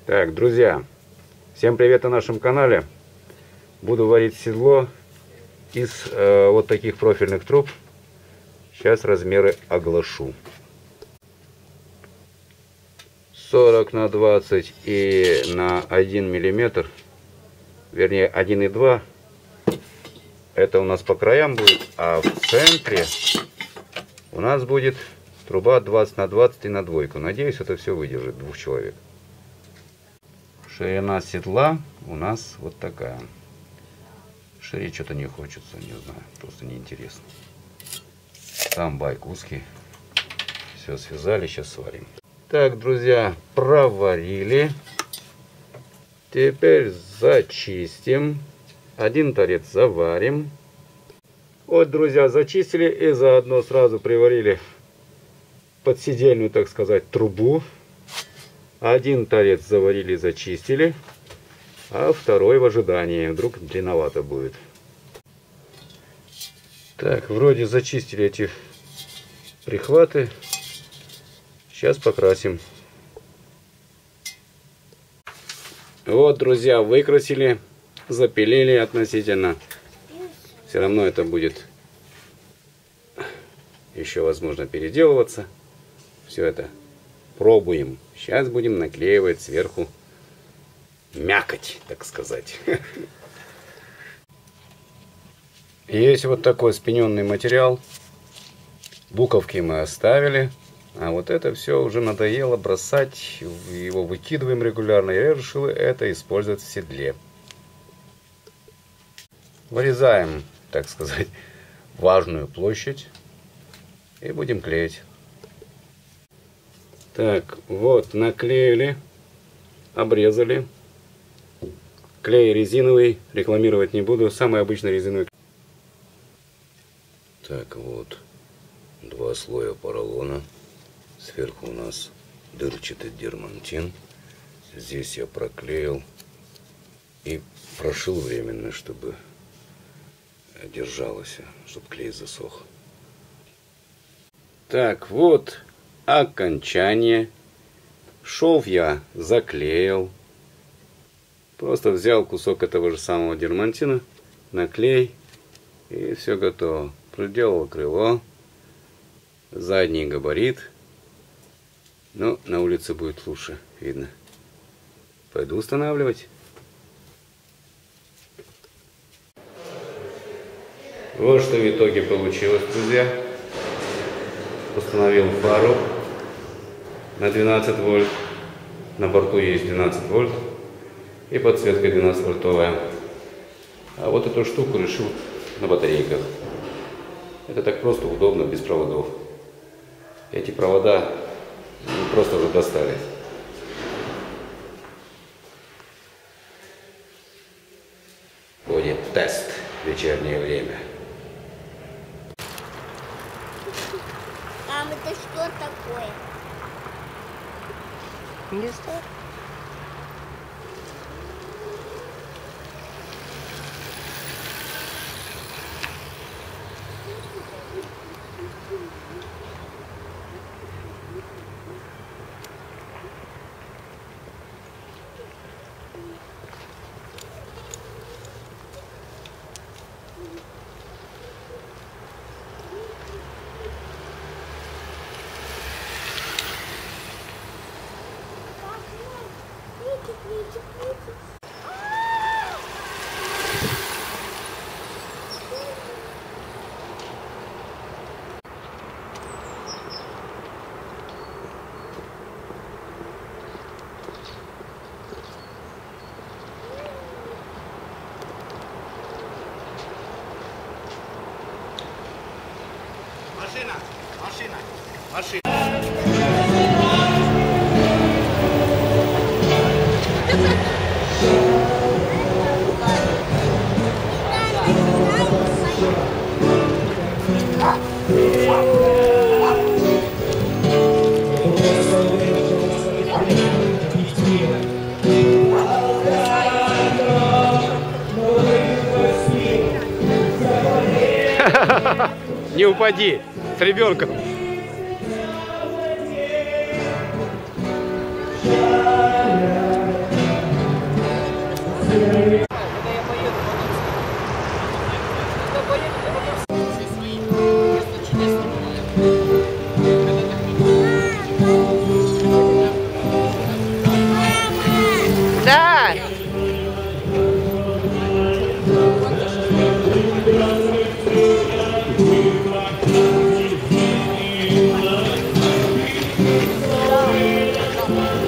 Так, друзья, всем привет на нашем канале. Буду варить седло из вот таких профильных труб. Сейчас размеры оглашу. 40 на 20 и на 1 миллиметр, вернее 1,2. Это у нас по краям будет, а в центре у нас будет труба 20 на 20 и на двойку. Надеюсь, это все выдержит двух человек. Ширина седла у нас вот такая. Шире что-то не хочется, не знаю, просто неинтересно. Там байк узкий. Все связали, сейчас сварим. Так, друзья, проварили. Теперь зачистим. Один торец заварим. Вот, друзья, зачистили и заодно сразу приварили подседельную, так сказать, трубу. Один торец заварили, зачистили, а второй в ожидании. Вдруг длинновато будет. Так, вроде зачистили эти прихваты. Сейчас покрасим. Вот, друзья, выкрасили, запилили относительно. Все равно это будет еще, возможно, переделываться. Все это пробуем. Сейчас будем наклеивать сверху мякоть, так сказать. Есть вот такой спененный материал. Буковки мы оставили. А вот это все уже надоело бросать. Его выкидываем регулярно. Я решил это использовать в седле. Вырезаем, так сказать, важную площадь. И будем клеить. Так, вот, наклеили, обрезали. Клей резиновый, рекламировать не буду, самый обычный резиновый. Так, вот, 2 слоя поролона. Сверху у нас дырчатый дермантин. Здесь я проклеил и прошил временно, чтобы держалось, чтобы клей засох. Так, вот окончание. Шов я заклеил. Просто взял кусок этого же самого дермантина, наклей, и все готово. Проделал крыло, задний габарит. Но на улице будет лучше видно. Пойду устанавливать. Вот что в итоге получилось, друзья. Установил фару на 12 вольт. На борту есть 12 вольт. И подсветка 12 вольтовая. А вот эту штуку решил на батарейках. Это так просто, удобно, без проводов. Эти провода просто уже достали. Будет тест в вечернее время. Мам, это что такое? Не знаю. Машина. Не упади с ребенком. Пока.